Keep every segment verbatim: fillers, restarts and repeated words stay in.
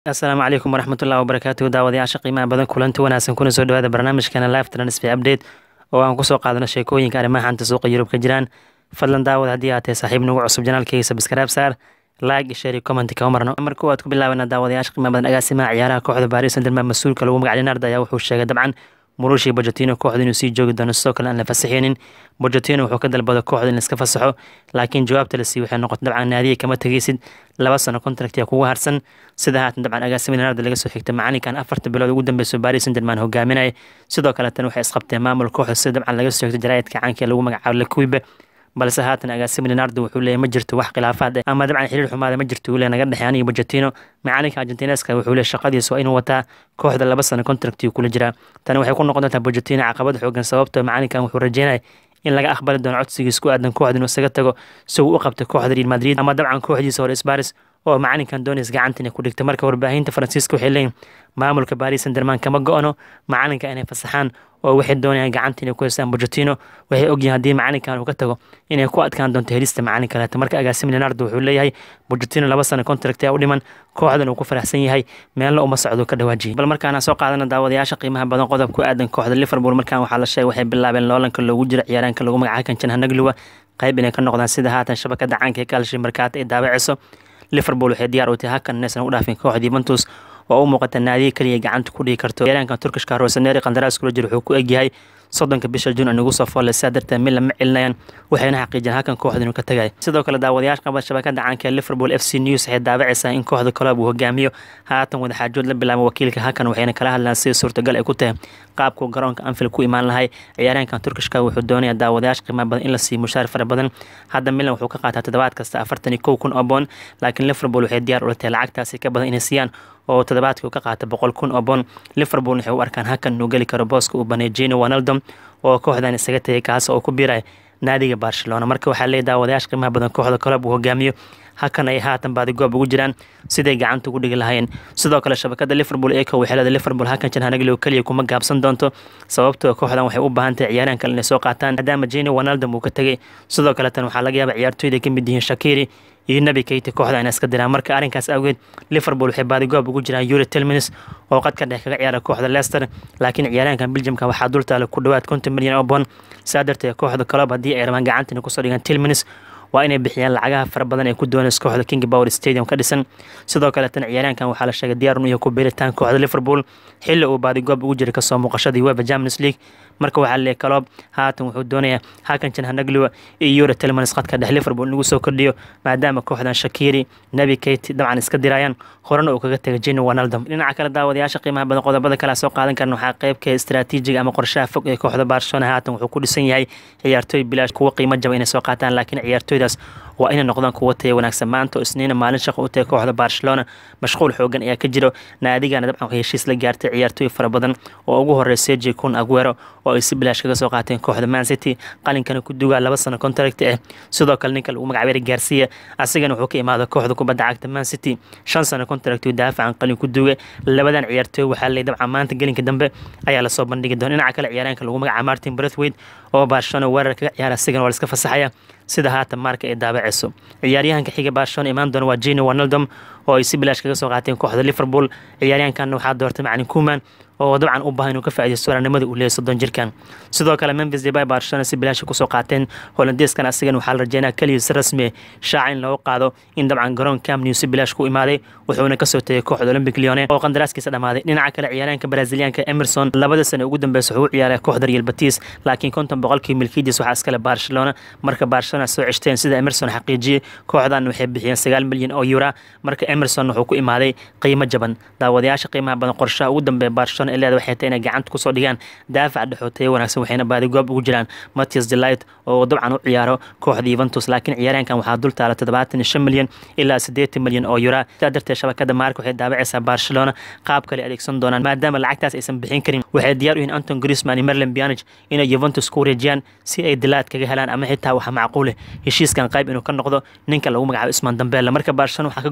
asalaamu calaykum waraxmatullahi wabarakaatuhu daawadayaasha qiimaha badan kulanti wanaagsan kuna soo dhawaada barnaamijkeena live transfer update oo aan kusoo qaadano sheekooyinka arrimaha xanta suuqa Yurub ka jiraan. Fadlan daawad haddii aad tahay saaxiib nagu cusub janaalkayga subscribe saar, like, share iyo comment ka marno. Marka waad ku bilaabana daawadayaasha qiimaha badan agaasimaha ciyaaraha kooxda Paris Saint-Germain mas'uulka lagu magacaabo Leonardo ayaa wuxuu sheegay dabcan Mauricio Pochettino kooxda inuu sii joogi doono sidoo kale aan la fasaxaynin. Pochettino wuxuu ka dalbaday kooxda in iska fasaxo laakiin jawaabta la siiyay waxay noqotay dabcan naadiga kama tagaysid laba sano contract ee kugu harsan sida haatan dabcan agaasimaha Leonardo laga soo xigtay macalinkan afarta bilood ugu dambeysay Paris Saint-Germain hogaaminay sidoo kale tan waxay isqabteen maamul kooxda sida dabcan laga soo xigtay jaraa'idka caanka lagu magacaabo Le Quibe balse haatan agaasimaha Leonardo wuxuu leeyahay ma jirto wax khilaafaad ah ama dabcan xiriir xumaad ma jirto uu naga dhaxay aniga Pochettino macalinka Argentineska wuxuu leeyahay shaqadiisa waa inuu wataa kooxda laba sano contract kula jira tan waxay ku noqon doontaa Pochettino caqabad xoogan sababtoo macalinkan wuxuu rajeenay in laga aqbali doono codsigiisa ku aadan kooxda inuu isaga tago si uu u qabto kooxda Real Madrid ama dabcan kooxdiisa hore Spurs oo macalinkan doonays gacantina ku dhigtay marka warbaahinta Faransiiska waxay leeyihiin maamulka Paris Saint-Germain kama go'ano macalinka inay fasaxaan oo waxay doonayaan gacantina ku heestaan Pochettino waxay ogyihiin haddii macalinkan uu ka tago inay ku adkaan doonto helista macalinka kale marka agaasimaha Leonardo wuxuu leeyahay Pochettino laba sano contract u dhiman kooxdan uu ku faraxsan yahay meelna uma socdo ka dhawaajiyay bal markaana soo qaadana daawadayaasha qiimaha badan qodob ku aadan kooxda Liverpool markaan waxaa la sheegay waxay bilaabeen loolanka loogu jiro ciyaaraanka lagu magacaabo kan Chanhanagluwa qayb inay ka noqdaan sida haatan shabakada caanka ee Calcio Mercato ay daawacayso Liverpool waxay diyaar u tahay hakan inaysan u dhaafin kooxda Juventus oo u muuqata naadiga kaliya gacanta ku dhigi karto ciyaaraanka Turkishka Rossoneri qandaraas kula jiro wuxuu ku egyahay soddonka bisha June anigu soo foolay sadarta Milan ma cilinayaan waxayna xaqiijin hakan kooxda inuu ka tagay sidoo kale daawadayaasha qaba shabakada caanka ee Liverpool F C News waxay daawacaysaa in kooxda club uu hogaamiyo haatan wada xaajood la bilaabo wakiilka hakan waxayna kala hadlaan si suurtagal ay ku tahay qaabku garoonka Anfield ku imaan lahay ciyaaraanka Turkishka wuxuu doonayaa daawadayaasha qiimaha badan in la siiyo mushaar fara badan hadda Milan wuxuu ka qaataa toddobaad kasta afartan iyo kow kun oo pound laakiin Liverpool waxay diyaar u tahay lacagtaasi ka badan inay siiyaan oo toddobaadkii ka qaata boqol kun oo pound Liverpool waxay u arkaan hakan inuu gali karo booska uu baneeyay Gini Wijnaldum oo kooxdan isaga tagay kaas oo ku biiray naadiga Barcelona marka waxaa leeyahay daawadayaasha qiimaha badan kooxda club uu hogaamiyo hakan ay haatan baadi goob ugu jiraan siday gacanta ugu dhigi lahayn sidoo kale shabakada Liverpool ee ka waxay Liverpool hakan Chanhanagluwa kaliya kuma gaabsan doonto sababtoo kooxdan waxay u baahan tahay ciyaaraan kale inay soo qaataan maadaama Gini Wijnaldum uu ka tagay sidoo kale tan waxaa laga yaabaa ciyaartooyda ka mid yihiin Shaqiri iyo Naby Keita kooxda inay iska diraan marka arrinkaas awgeed Liverpool waxay baadi goob ugu jiraan Yuri Tielemans oo qadka dhex kaga ciyaara kooxda Leicester laakiin ciyaaraankan Belgiumka waxaa dultaala ku dhawaad konton milyan oo pound saadartay kooxda club haddii ay rabaan gacantina ku soo dhigaan Tielemans waa inay bixiyaan lacagaha fara badan ee ku doonayso kooxda King Power Stadium ka dhisan sidoo kale tan ciyaaraankan waxaa la sheegay diyaar inuu ku biiritaan kooxda Liverpool xilli uu baadi goob ugu jira ka soo muuqashadii UEFA Champions League marka waxaa leeyahay club haatan wuxuu doonayaa hakan Chanhanagluwa iyo Yuri Tielemans qadka dhex Liverpool inuu soo kordhiyo maadaama kooxdan Shaqiri Naby Keita dabcan iska dirayaan horena uu kaga tagay Gini Wijnaldum dhinaca kale daawadayaasha qiimaha badan qodobada kala soo qaadan karna waxaa qayb ka istiraatiijiga ama qorshaha fog ee kooxda Barcelona haatan wuxuu ku dhisan yahay ciyaartooy bilaash kuwa qiimo jaban inay soo qaataan laakiin ciyaartooydaas waa inay noqdaan kuwa tayo wanaagsan maanta oo isniina maalin shaqo u tahay kooxda Barcelona mashquul xoogan ayaa ka jiro naadigana dabcan waxay heshiis la gaartay ciyaartooy fara badan oo ugu horeeyay Sergio Kun Aguero oo ay si bilaash kaga soo qaateen kooxda Man City qalinkana ku duugaa laba sano contract ah sidoo kale ninka lagu magacaabo Garcia asigana wuxuu ka imaaday kooxda kubadda cagta Man City shan sano contract uu daafacan qalin ku duugay labadan ciyaartooy waxaa la dabcan maanta gelinka dambe ayaa la soo bandhigi doonaa dhinaca kale ciyaaraanka lagu magacaabo Martin Braithwaite oo Barcelona weerar kaga ciyaara asigana waa la iska fasaxaya sida haatan marka ay daabacayso ciyaaryahanka xiga Barcelona imaan doona waa Gini Wijnaldum oo ay si bilaash kaga soo qaateen kooxda Liverpool ciyaaryahankan waxaa doortay macallin Koeman oo dabcan u baahan inuu ka faa'iideysto suuraanimada uu leeyahay soddon jirkan sidoo kale Memphis Depay Barcelona si bilaash ku soo qaateen Hollandeeskan asigana waxaa la rajeynayaa kaliya si rasmi shaacin loo qaado in dabcan garoon Camp Nou si bilaash ku imaaday wuxuuna ka soo tagay kooxda Olympique Lyon oo qandaraaskiisa dhamaaday dhinaca kale ciyaaraanka Brazilianka Emerson labada sano ugu dambeysay wuxuu ciyaaray kooxda Real Betis laakiin konton boqolkiiba milkiidiis waxaa iskale Barcelona marka Barcelona soo cishteen sida Emerson xaqiijiyay kooxdan waxay bixiyeen sagaal milyan oo euro marka Emerson wuxuu ku imaaday qiimo jaban daawadayaasha qiimaha badan qorshaha ugu dambeeya Barcelona ilaa waxay tahay inay gacanta ku soo dhigaan daafac dhexootay wanaagsan waxayna baadi goob ugu jiraan Matthias de Ligt oo dabcan u ciyaaro kooxda Juventus laakiin ciyaaraankan waxaa dul taala toddobaatan iyo shan milyan ilaa siddeetan milyan oo euro saadartay shabakada Marca waxay daabacaysaa Barcelona qaab kale adeegsan doonaan maadaama lacagtaas aysan bixin karin waxay diyaar u yihiin Anton Griezmann iyo Marouane Pjanic inay Juventus ku wareejiyaan si ay de Ligt kaga helaan ama xitaa waxa macquul ah heshiiskan qayb inuu ka noqdo ninka lagu magacaabo Ousmane Dembele marka Barcelona waxa ka go'an daafac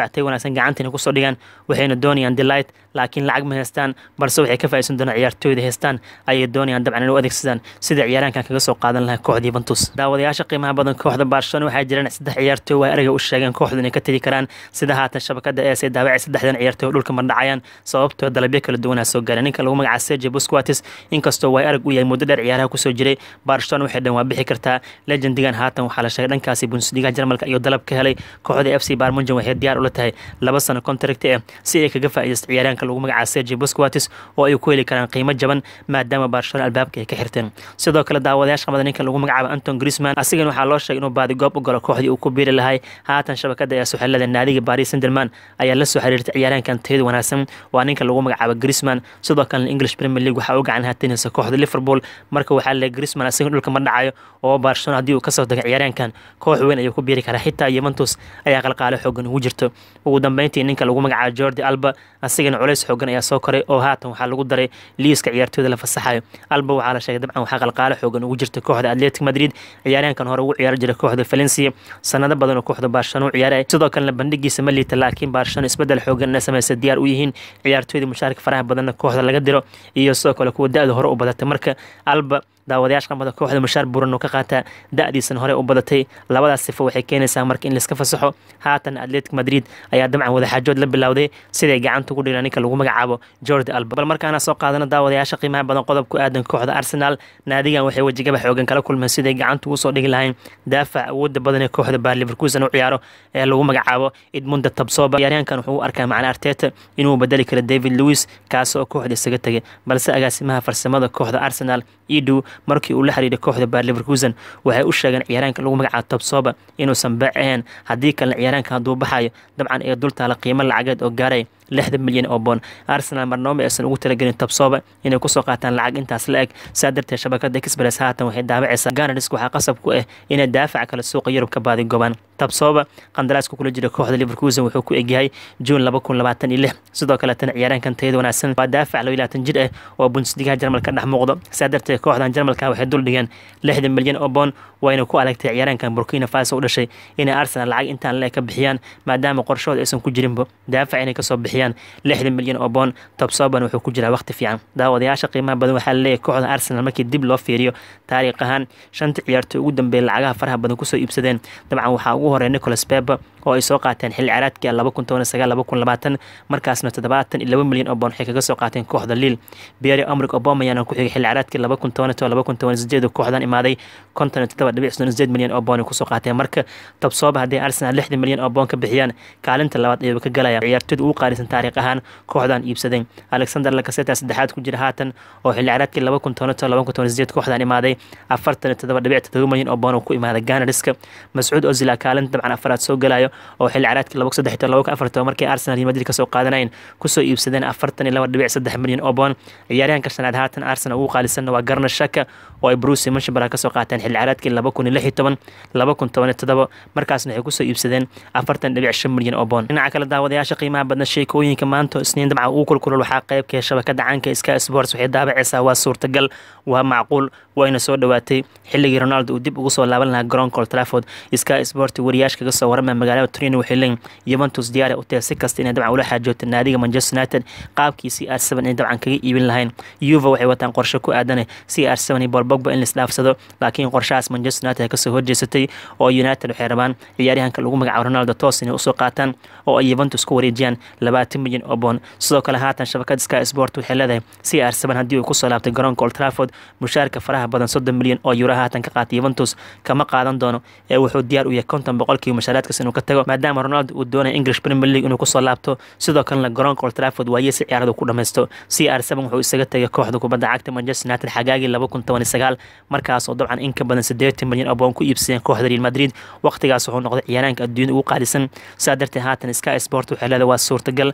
daafactay wanaagsan gacantina kusoo dhigaan waxayna doonayaan delight laakiin lacag ma haystaan balse waxay ka faa'iideysan doonaan ciyaartooyda haystaan ayay doonayaan dabcan inay u adeegsadaan sida ciyaaraankan kaga soo qaadan lahaa kooxda Juventus daawadayaasha qiimaha badan kooxda Barcelona waxay jiraan saddex ciyaartooy way araga u sheegeen kooxdu inay ka tagi karaan sida haatan shabakada ee say daawacay saddexdan ciyaartooy dhulka mardhacayaan sababtoo dalabyo kala duwan soo gaareen ninka lagu magacaabo Sergio Busquets inkastoo way arag u yahay muddo dheer ciyaaraha ku soo jiray Barcelona waxay dhan waa bixi kartaa legendigan haatan waxaa la sheegay dhankaasi Bundesliga Jarmalka iyo dalab ka helay kooxda F C Bayern Munchen waxay diyaar u la tahay laba sano contract ah si ay kaga faa'iideysto ciyaaraanka lagu magacaabo Sergio Busquets oo ay ku heli karaan qiimo jaban maadaama Barcelona albaabka ay ka xirteen sidoo kale daawadayaasha qamada ninka lagu magacaabo Antoine Griezmann asigana waxaa loo sheegay inuu baadi goob u galo kooxdii uu ku biiri lahay haatan shabakada ee suxelada naadiga Paris Saint-Germain ayaa la soo xiriirtay ciyaaraankan tayada wanaagsan waa ninka lagu magacaabo Griezmann sidoo kale English Premier League waxa uu gacan haatinaysa kooxda Liverpool marka waxaa la Griezmann asigana dhulka ma dhacayo oo Barcelona hadii uu ka soo tago ciyaaraankan koox weyn ayuu ku biiri karaa xitaa Juventus ayaa qalqaale xoogan ugu jirto ugu dambeyntii ninka lagu magacaabo Jordi Alba asigana culays xoogan ayaa soo koray oo haatan waxaa lagu daray liiska ciyaartooyda la fasaxayo Alba waxaa la sheegay dabcan waxaa qalqaale xoogan ugu jirta kooxda Atletico Madrid ciyaaraankan hore ugu ciyaar jiray kooxda Valencia sanado badan oo kooxda Barcelona u ciyaaray sidoo kale bandhigiisa ma liita laakiin Barcelona isbedel xoogan la sameeyay diyaar u yihiin ciyaartooyda mushaarka faraha badan kooxda laga diro iyo sidoo kale kuwa da'da hore u badatay marka Alba daawadayaasha qamada kooxda mushaar buran oo ka qaata da'diisan hore u badatay labadaas sifo waxay keenaysaa marka in la iska fasaxo haatan Atletico Madrid ayaa dabcan wada xaajood la bilowday siday gacanta ugu dhigeen ninka lagu magacaabo Jordi Alba bal markaana soo qaadana daawadayaasha qiimaha badan qodob ku aadan kooxda Arsenal naadigan waxay wajigaba xoogan kala kulmeen siday gacanta ugu soo dhigi lahayn daafac awood badan ee kooxda Bayer Leverkusen u ciyaaro ee lagu magacaabo Edmundo Tapsoba ciyaaryahankan wuxuu u arkaa macna Arteta inuu bedeli karo David Luiz kaas oo kooxda isaga tagay balse agaasimaha farsamada kooxda Arsenal Edu markii uu la xiriiray kooxda Bayer Leverkusen waxay u sheegeen ciyaaraanka lagu magacaabo Tapsoba inuusan baac ahayn hadii kale ciyaaraanka haduu baxayo dabcan ay dultaala qiimo lacageed oo gaaray lixdan milyan oo bond Arsenal marnaba aysan ugu talagelin Tapsoba inay ku soo qaataan lacag intaas la eg saadartay shabakada Express haatan waxay daabacaysaa Gunners waxa qasab ku ah inay daafac kala suuqa Yurub ka baadi goban Tapsoba qandaraaska kula jira kooxda Leverkusen wuxuu ku egyahay June laba kun labaatan iyo lix sidoo kale tan ciyaaraankan tayada wanaagsan waa daafac laba iyo labaatan jir ah oo Bundesliga Jarmalka dhex muuqdo saadartay kooxdan Jarmalka waxay dul dhigeen lixdan milyan oo bond wayna ku alagtay ciyaaraankan Burkina Faso u dhashay inay Arsenal lacag intaan la ka bixiyaan maadaama qorshooda aysan ku jirinba daafac inay ka soo bixiyaan lixdan milyan oo bond Tapsoba wuxuu ku jiraa waqti fiican daawadayaasha qiimaha badan waxa leeyahay kooxda Arsenal markii dib loo fiiriyo taariikh ahaan shanta ciyaartooy ugu dambeeyay lacagaha faraha badan ku soo iibsadeen dabcan waxa ugu horeeyay Nicolas Pepe oo ay soo qaateen xilli ciyaareedkii laba kun toban iyo sagaal laba kun labaatan markaasna toddobaatan iyo laba milyan oo bond waxay kaga soo qaateen kooxda Lille Pierre-Emerick Aubameyang ku xigay xilli ciyaareedkii laba kun toban iyo laba kun toban iyo siddeed kooxdan imaaday konton iyo toddoba dhibic siddeed milyan oo bond ku soo qaateen marka Tapsoba hadii Arsenal lixdan milyan oo bond ka bixiyaan kaalinta labaad ayuu ka galaya ciyaartooyda ugu qaalisan taariikh ahaan kooxdan iibsadeen Alexander Lacazette saddexaad ku jira haatan oo xilli ciyaareedkii laba kun toban iyo laba kun toban iyo siddeed kooxdan imaaday afartan iyo toddoba dhibic toddoba milyan oo bond ku imaaday Gunners Mas'uud Ozil kaalin dabcan afraad soo galayo oo xilli ciyaareedkii laba kun saddex iyo laba kun afar markii Arsenal iyo Madrid ka soo qaadanayeen ku soo iibsadeen afartan iyo laba dhibic saddex milyan oo bond ciyaaryahanka shanaad haatan Arsenal ugu qaalisan waa Granit Xhaka oo ay Borussia Mönchengladbach ka soo qaateen xilli ciyaareedkii laba kun iyo lix iyo toban laba kun toban iyo toddoba markaasna waxay ku soo iibsadeen afartan dhibic shan milyan oo bond dhinaca kale daawadayaasha qiimaha badan sheekooyinka maanta isniin dabcan uu kulkulul waxa qayb ka shabakada caanka Sky Sports waxay daabacaysaa waa suurtagal waa macquul wayna soo dhawaatay xilligii Ronaldo uu dib ugu soo laaban lahaa garoonka Old Trafford Sky Sports wariyaashka kaga soo waramay magaalada Turin waxay leeyihiin Juventus diyaar u tahay si kasta inay dabcan ula xaajoodto naadiga Manchester United qaabkiisii R seven ay dabcan kaga iibin lahayn Juve waxay wataan qorshe ku aadan si R seven iyo Paul Pogba in la isdhaafsado laakiin qorshahaas Manchester United ka soo horjeesatay oo United waxay rabaan ciyaaryahanka lagu magacaabo Ronaldo toos inay u soo qaataan oo ay Juventus ku wareejiyaan labaatan milyan oo bond sidoo kale haatan shabakada Sky Sports waxay leedahay si R seven hadii uu ku soo laabtay garoonka Old Trafford mushaarka faraha badan soddon milyan oo euro haatan ka qaatay Juventus kama qaadan doono ee wuxuu diyaar u yahay konton boqolkiiba mushaaraadkiisa inuu ka tago maadaama Ronaldo uu doonayo English Premier League inuu ku soo laabto sidoo kale garoonka Old Trafford waa si ciyaarada ku dhameysto si R seven wuxuu isaga tagay kooxda kubadda cagta Manchester United xagaagii laba kun toban iyo sagaal markaas oo dabcan in ka badan siddeetan milyan oo bond ku iibsadeen kooxda Real Madrid waqtigaas wuxuu noqday ciyaaraanka adduunka ugu qaalisan saadartay haatan Sky Sports waxay leedahay waa suurtagal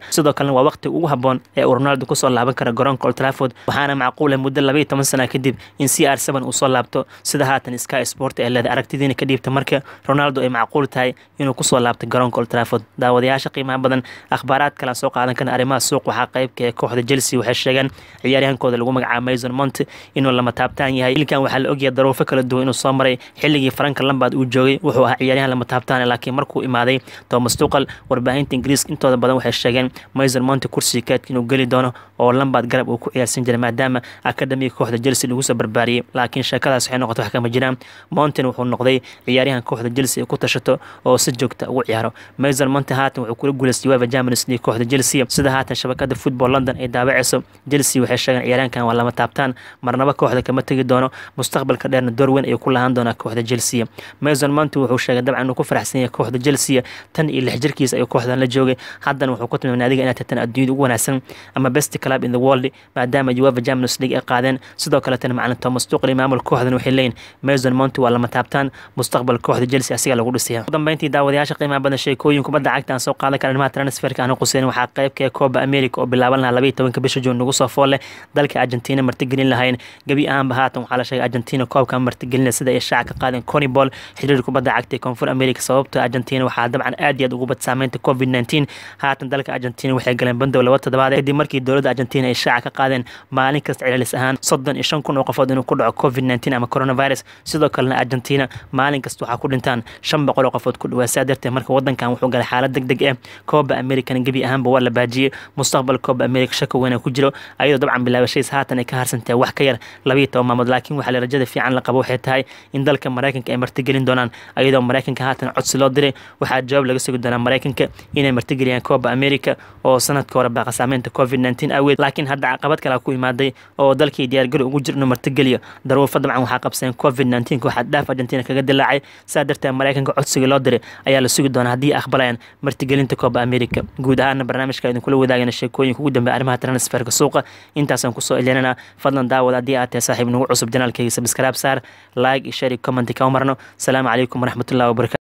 sidoo kalena waa waqti ugu haboon ee Ronaldo ku soo laaban kara garoonka Old Trafford waxaana macquul ah muddo laba iyo toban sano kadib in C R seven uu soo laabto sida haatan Sky Sport ee leedahay aragtidiina ka dhiibta marka Ronaldo ay macquul tahay inuu ku soo laabto garoonka Old Trafford daawadayaasha qiimaha badan akhbaaraad kala soo qaadan kana arrimaha suuq waxa qaybka ee kooxda Chelsea waxay sheegeen ciyaaryahankooda lagu magacaabo Mason Mount inuu lama taabtaan yahay ilkan waxa la ogyahay daruufo kala duwan inuu soo maray xilligii Frank Lampard uu joogay wuxuu ahaa ciyaaryahan lama taabtaan laakiin markuu imaaday Thomas Tuchel warbaahinta Ingiriiska intooda badan waxay sheegeen Mason Mount kursiga kaadka inuu gali doono oo Lampard garab uu ku ciyaarsan jiray maadaama academy kooxda Chelsea lagu soo barbaariyay laakiin sheekadaas waxay noqotay wax kama jiraan Mount wuxuu noqday ciyaaryahan kooxda Chelsea ku tashato oo si joogta ugu ciyaaro Mason Mount haatan wuxuu kula guuleystay UEFA Champions League kooxda Chelsea sida haatan shabakada Football London ay daabacayso Chelsea waxay sheegeen ciyaaryahankan waa lama taabtaan marnaba kooxda kama tagi doono mustaqbalka dheerna door weyn ay ku lahaan doonaa kooxda Chelsea Mason Mount wuxuu sheegay dabcan inuu ku faraxsan yahay kooxda Chelsea tan iyo lix jirkiisa ay kooxdan la joogay haddana wuxuu ku tilmaamay naadiga inay tahay adduunyada ugu wanaagsan ama best club in the world maadaama UEFA Champions League ay qaadeen sidoo kale tan macallin Thomas Tuchel maamul kooxdan waxay leeyihiin Mason Mount waa lama taabtaan mustaqbal kooxda Chelsea asiga lagu dhisay ugu dambeyntii daawadayaasha qiimaha badan sheekooyin kubadda cagta aan soo qaadan karnaa transferka aan quseen waxa qaybka Copa America oo bilaaban lahaa laba iyo tobanka bisha June nagu soo foole dalka Argentina martigelin lahayn gabi ahaanba haatan waxaa la sheegay Argentina koobka martigelin sida ay shaaca ka qaadeen CONMEBOL xiriirka kubadda cagta ee Koonfur America sababtoo Argentina waxaa dabcan aad iyo aad ugu bad saameynta COVID nineteen haatan dalka Argentina waxay galeen bandow laba toddobaad kadib markii dowladda Argentina ay shaaca ka qaadeen maalin kasta celcelis ahaan soddon iyo shan kun oo qofood inuu ku dhaco COVID nineteen ama coronavirus sidoo kalena Argentina maalin kasta waxaa ku dhintaan shan boqol oo qofood ku dhawaad sadarteed marka wadankan wuxuu galay xaalad degdeg ah Copa America gabi ahaanba waa la baajiyay mustaqbal Copa America shako weyn ku jiro ayadoo dabcan bilaabashays haatan ay ka harsantahay wax ka yar laba iyo toban maalmood laakiin waxa la rajada fiican la qabo waxay tahay in dalka Mareykanka ay martigelin doonaan ayadoo Mareykanka haatan codsi loo diray waxa jawaab laga sugi doonaa Mareykanka inay martigeliyaan Copa America oo sanadka hore baa saameynta COVID nineteen awgeed laakiin hadda caqabad kale ku imaaday oo dalkii diyaar garow ugu jirno martigeliyo daruufo dabcan waxa qabseen COVID nineteen waxa dhaaf Argentina kaga dilaacay saadarta Mareykanka codsiga loo diray ayaa la sugi doonaa hadii aqbalayaan martigelinta Copa America guud ahaan barnaamijka idin kula wadaagana sheekooyin ugu dambeeyay arrimaha transferka suuqa intaas aan ku soo ilinana fadlan daawada hadii aad tahay saaxiib nagu cusub janaalkayga subscribe saar like share comment ka marno salaamu calaykum waraxmatullaahi wabarakaatuh